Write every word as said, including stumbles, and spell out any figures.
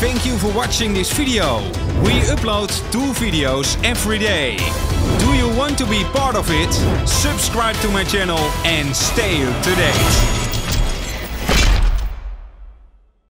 Thank you for watching this video. We upload two videos every day. Do you want to be part of it? Subscribe to my channel and stay up to date.